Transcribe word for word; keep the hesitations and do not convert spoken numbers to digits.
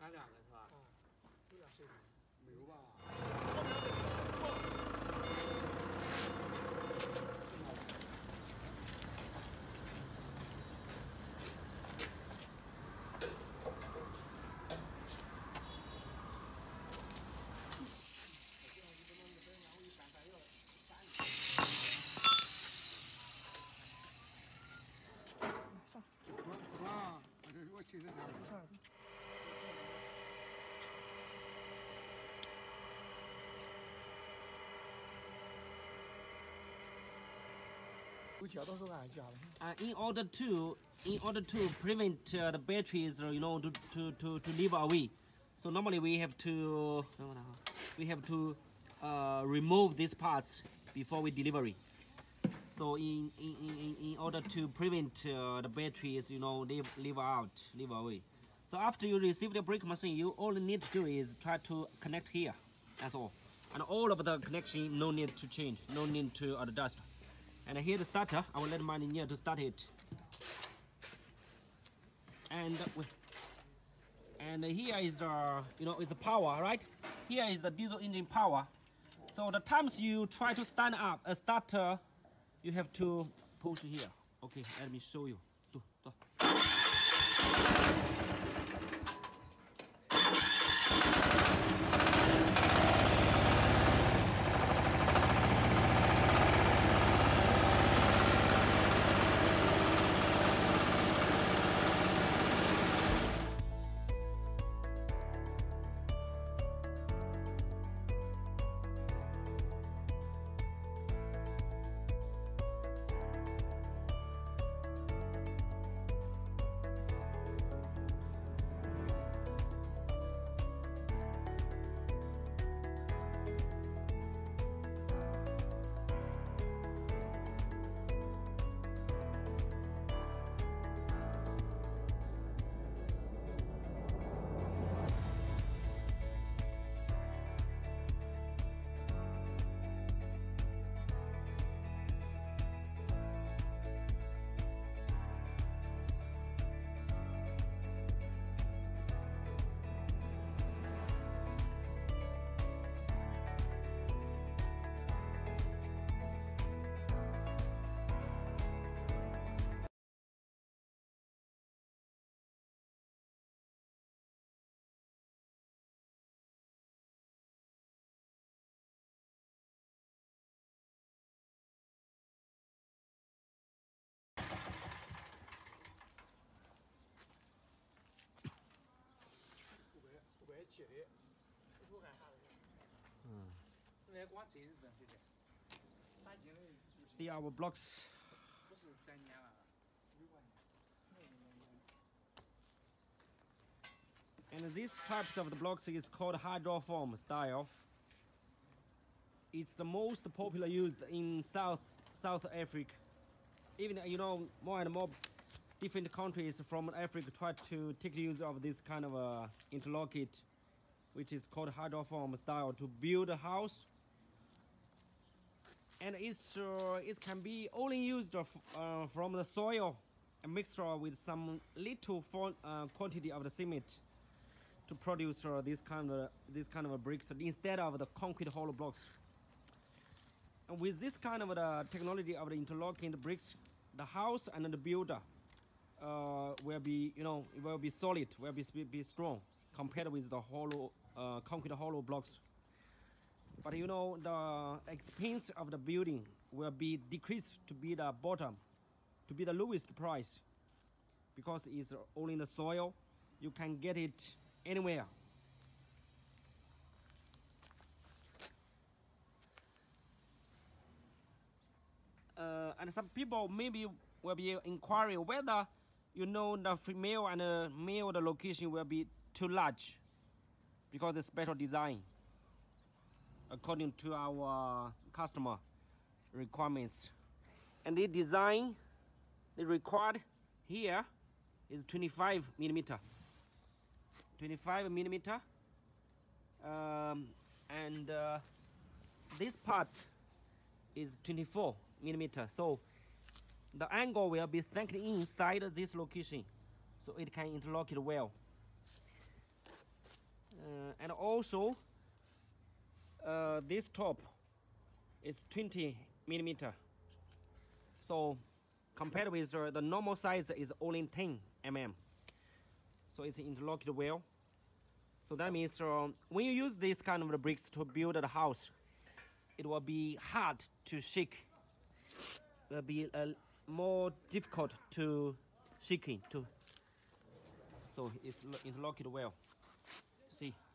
安两个是吧？ 啊，有点水平。 没有吧？ 上。 我啊，我我记得点。 上。 Uh, in order to in order to prevent uh, the batteries, uh, you know, to, to, to, to leave away, so normally we have to we have to uh, remove these parts before we delivery. So in in, in, in order to prevent uh, the batteries, you know, leave leave out, leave away. So after you receive the brake machine, you all need to do is try to connect here. That's all. And all of the connection, no need to change, no need to adjust. And here the starter, I will let my engineer to start it. And and here is the, you know, it's the power, right? Here is the diesel engine power. So the times you try to stand up a starter, you have to push here. Okay, let me show you. Do, do. They are our blocks. And these types of the blocks is called Hydraform style. It's the most popular used in South South Africa. Even, you know, more and more different countries from Africa try to take use of this kind of uh, interlocking, which is called Hydraform style, to build a house. And it's uh, it can be only used uh, from the soil, a mixture with some little for, uh, quantity of the cement to produce uh, this kind of this kind of bricks instead of the concrete hollow blocks. And with this kind of the technology of the interlocking the bricks, the house and the builder uh, will be, you know, it will be solid, will be be strong compared with the hollow uh, concrete hollow blocks. But you know, the expense of the building will be decreased to be the bottom, to be the lowest price, because it's only in the soil. You can get it anywhere. Uh, and some people maybe will be inquiring whether, you know, the female and the male the location will be too large because it's special design according to our customer requirements. And the design they required here is twenty-five millimeter, twenty-five millimeter, um, and uh, this part is twenty-four millimeter. So the angle will be thickly inside this location, so it can interlock it well. uh, and also uh, this top is twenty millimeter. So compared with uh, the normal size is only ten millimeters. So it's interlocked well. So that means uh, when you use this kind of bricks to build a house, it will be hard to shake. It will be uh, more difficult to shaking too. So it's interlocked well. See.